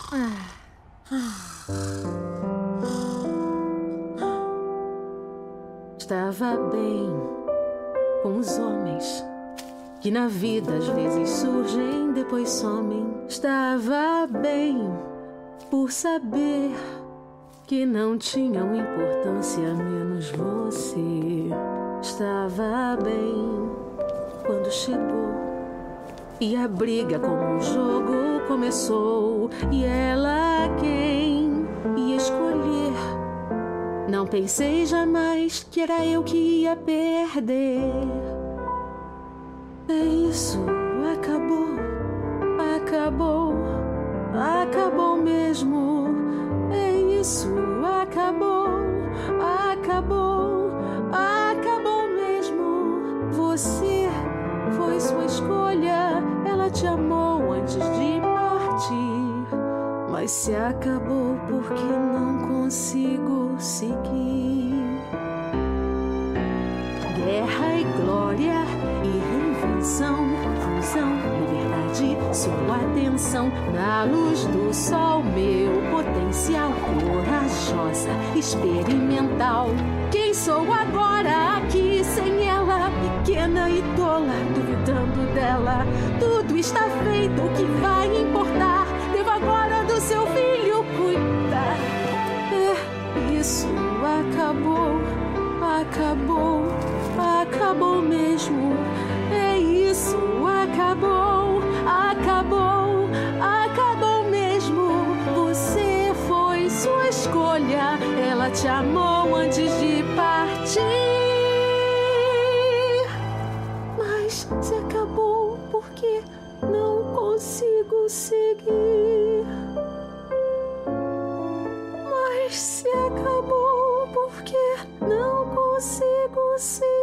Estava bem com os homens que na vida às vezes surgem, depois somem. Estava bem por saber que não tinham importância menos você. Estava bem quando chegou e a briga como um jogo começou. E ela quem ia escolher? Não pensei jamais que era eu que ia perder. É isso, acabou, acabou, acabou mesmo. É isso, acabou, acabou, acabou mesmo. Você foi sua escolha, ela te amou antes de partir. Mas se acabou porque não consigo seguir. Guerra e glória e reinvenção, fusão, liberdade, sua atenção. Na luz do sol, meu potencial, corajosa, experimental. Quem sou agora aqui sem ela? Pequena e tola, duvidando dela. Tudo está feito, o que vai importar? Devo agora do seu filho cuidar. É isso, acabou, acabou, acabou mesmo. É isso, acabou, acabou, acabou mesmo. Você foi sua escolha, ela te amou antes de partir. Mas se acabou porque não consigo seguir. Mas se acabou porque não consigo seguir.